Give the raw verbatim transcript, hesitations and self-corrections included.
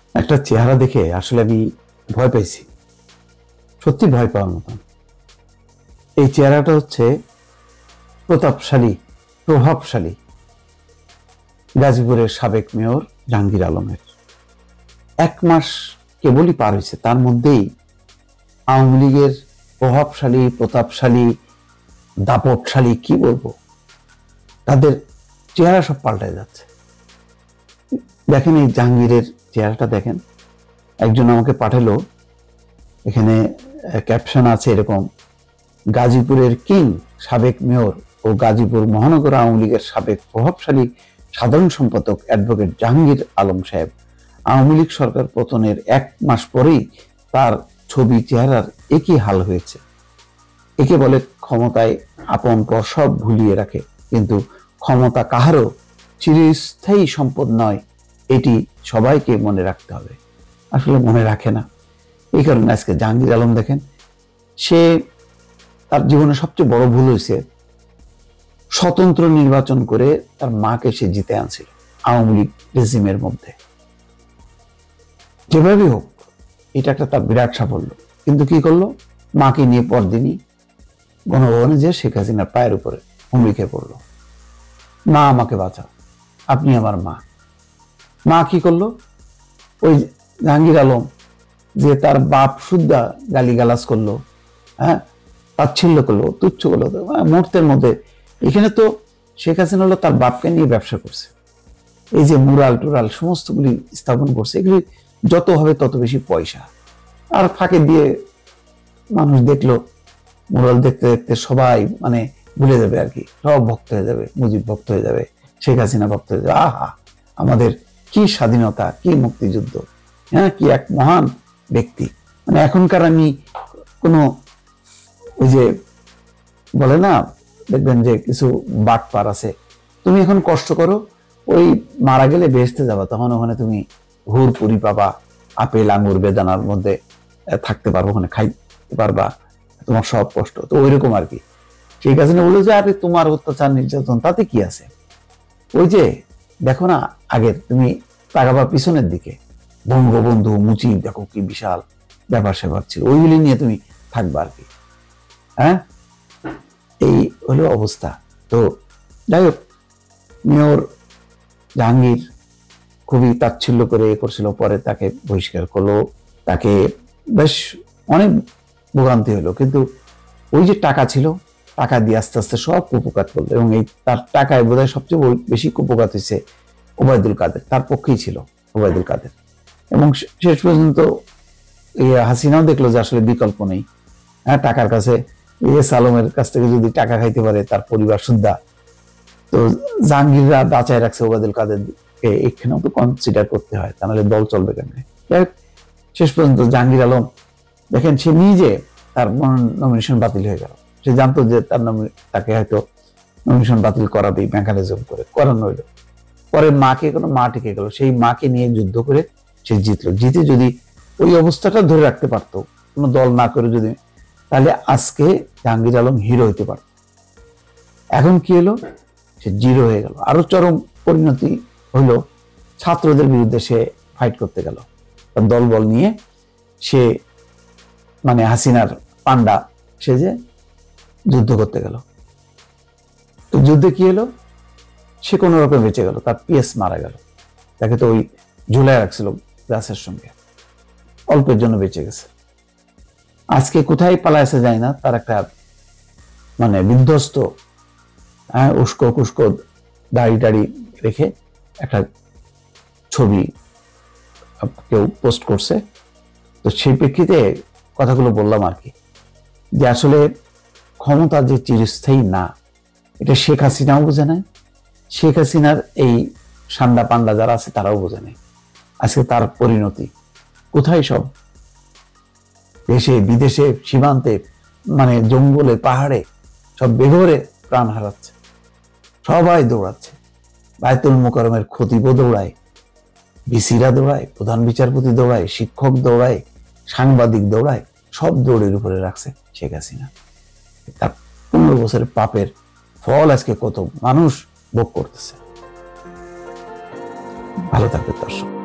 একটা চেহারা দেখে আসলে আমি ভয় পেয়েছি, সত্যি ভয় পাওয়ার মতন। এই চেহারাটা হচ্ছে প্রতাপশালী, প্রভাবশালী গাজীপুরের সাবেক মেয়র জাহাঙ্গীর আলমের। এক মাস কেবলই পার হয়েছে, তার মধ্যেই আওয়ামী লীগের প্রভাবশালী, প্রতাপশালী, দাপটশালী, কি বলবো, তাদের চেহারা সব পাল্টায় যাচ্ছে। দেখেন এই জাহাঙ্গীরের চেহারাটা দেখেন। একজন আমাকে পাঠালো, এখানে ক্যাপশন আছে এরকম: গাজীপুরের কিং সাবেক মেয়র ও গাজীপুর মহানগর আওয়ামী লীগের সাবেক প্রভাবশালী সাধারণ সম্পাদক অ্যাডভোকেট জাহাঙ্গীর আলম সাহেব আওয়ামী লীগ সরকার পতনের এক মাস পরেই তার ছবি চেহারার একই হাল হয়েছে। একে বলে ক্ষমতায় আপন পর সব ভুলিয়ে রাখে, কিন্তু ক্ষমতা কাহারও চিরস্থায়ী সম্পদ নয়, এটি সবাইকে মনে রাখতে হবে। আসলে মনে রাখে না, এই কারণে আজকে জাহাঙ্গীর আলম দেখেন, সে তার জীবনে সবচেয়ে বড় ভুল হয়েছে, স্বতন্ত্র নির্বাচন করে তার মাকে সে জিতে আনছিল আওয়ামী লীগ রেজিমের মধ্যে। যেভাবে হোক এটা একটা তার বিরাট সাফল্য, কিন্তু কি করলো, মাকে নিয়ে পরদিনই গণভবনে যে শেখ হাসিনার পায়ের উপরে হুমড়ি খেয়ে পড়লো, মা আমাকে বাঁচাও, আপনি আমার মা। মা কি করলো, ওই জাহাঙ্গীর আলম যে তার বাপ সুদ্ধা গালিগালাজ করলো, হ্যাঁ, তাচ্ছিল্য করলো, তুচ্ছ করলো, মুহূর্তের মধ্যে এখানে তো শেখ হাসিনা হলো তার বাপকে নিয়ে ব্যবসা করছে, এই যে মুরাল টুরাল সমস্তগুলি স্থাপন করছে, এগুলি যত হবে তত বেশি পয়সা। আর ফাঁকে দিয়ে মানুষ দেখলো, মুরাল দেখতে দেখতে সবাই মানে ভুলে যাবে আর কি, সব ভক্ত হয়ে যাবে, মুজিব ভক্ত হয়ে যাবে, শেখ হাসিনা ভক্ত হয়ে যাবে। আহা, আমাদের কি স্বাধীনতা, কি মুক্তিযুদ্ধ, হ্যাঁ, কি এক মহান ব্যক্তি। মানে এখনকার আমি কোনো ওই যে বলে না, দেখবেন যে কিছু বাটপার আছে, তুমি এখন কষ্ট করো, ওই মারা গেলে বেহেশতে যাবা, তখন ওখানে তুমি হুর পুরি পাবা, আপেল আঙ্গুর বেদানার মধ্যে থাকতে পারবো, ওখানে খাইতে পারবা, তোমার সব কষ্ট তো ওই রকম আর কি। ঠিক আছে না, বলে যে আরে তোমার অত্যাচার নির্যাতন তাতে কি আছে, ওই যে দেখো না আগের, তুমি তাকাবা পিছনের দিকে, বঙ্গবন্ধু মুচি দেখো কি বিশাল ব্যাপার স্যাপার ছিল, ওইগুলি নিয়ে তুমি থাকবা আর কি। হ্যাঁ, এই হলো অবস্থা। তো যাই হোক, মেয়র জাহাঙ্গীর খুবই তাচ্ছিল্য করে এ করছিল, পরে তাকে বহিষ্কার করলো, তাকে বেশ অনেক ভোগান্তি হলো, কিন্তু ওই যে টাকা ছিল, টাকা দিয়ে আস্তে আস্তে সব কুপকাত করলো, এবং এই তার টাকায় বোধহয় সবচেয়ে বেশি কুপকাত হয়েছে ওবায়দুল কাদের, তার পক্ষেই ছিল ওবায়দুল কাদের। এবং শেষ পর্যন্ত হাসিনাও দেখলো যে আসলে বিকল্প নেই, হ্যাঁ, টাকার কাছে এস আলমের কাছ থেকে যদি টাকা খাইতে পারে তার পরিবার সুদ্ধা, তো জাহাঙ্গীররা বাঁচায় রাখছে ওবায়দুল কাদেরকে, এখানেও তো কনসিডার করতে হয়, তাহলে দল চলবে কেন। শেষ পর্যন্ত জাহাঙ্গীর আলম দেখেন, সে নিজে তার নমিনেশন বাতিল হয়ে গেল, সে জানতো যে তার তাকে হয়তো নমিনেশন বাতিল করাবে মেকানিজম করে, করানো হইলো, পরে মাকে কোনো মা টিকে গেল, সেই মাকে নিয়ে যুদ্ধ করে সে জিতলো। জিতে যদি ওই অবস্থাটা ধরে রাখতে পারতো, কোনো দল না করে যদি, তাহলে আজকে জাহাঙ্গীর আলম হিরো হইতে পারত। এখন কি হলো, সে জিরো হয়ে গেল। আরো চরম পরিণতি হইল, ছাত্রদের বিরুদ্ধে সে ফাইট করতে গেল, তার দল বল নিয়ে সে মানে হাসিনার পান্ডা সে যে যুদ্ধ করতে গেল। তো যুদ্ধে কি হলো, সে কোনো রকম বেঁচে গেল, তার পিএস মারা গেল, তাকে তো ওই ঝুলাই রাখছিল গাছের সঙ্গে, অল্পের জন্য বেঁচে গেছে। আজকে কোথায় পালাইছে যায় না, তার একটা মানে বিধ্বস্ত, হ্যাঁ, উস্কো কুস্কো দাড়ি টাড়ি রেখে একটা ছবি কেউ পোস্ট করছে। তো সেই প্রেক্ষিতে কথাগুলো বললাম আর কি, যে আসলে ক্ষমতা যে চিরস্থায়ী না, এটা শেখ হাসিনাও বোঝে নাই, শেখ হাসিনার এই সান্ডা পান্ডা যারা আছে তারাও বোঝে নাই। আজকে তার পরিণতি কোথায়, সব দেশে বিদেশে সীমান্তে মানে জঙ্গলে পাহাড়ে সব বেঘরে প্রাণ হারাচ্ছে, সবাই দৌড়াচ্ছে, বায়তুল মোকাররমের খতিব দৌড়ায়, ভিসিরা দৌড়ায়, প্রধান বিচারপতি দৌড়ায়, শিক্ষক দৌড়ায়, সাংবাদিক দৌড়ায়, সব দৌড়ের উপরে রাখছে শেখ হাসিনা। তার পনেরো বছরের পাপের ফল আজকে কত মানুষ ভোগ করতেছে। ভালো থাকবে দর্শক।